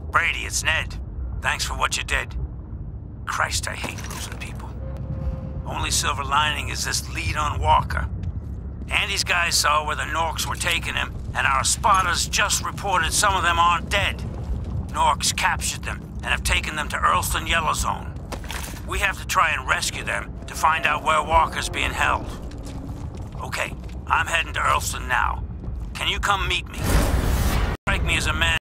Brady, it's Ned. Thanks for what you did. Christ, I hate losing people. Only silver lining is this lead on Walker. Andy's guys saw where the Norks were taking him, and our spotters just reported some of them aren't dead. Norks captured them and have taken them to Earlston Yellow Zone. We have to try and rescue them to find out where Walker's being held. Okay, I'm heading to Earlston now. Can you come meet me? Strike me as a man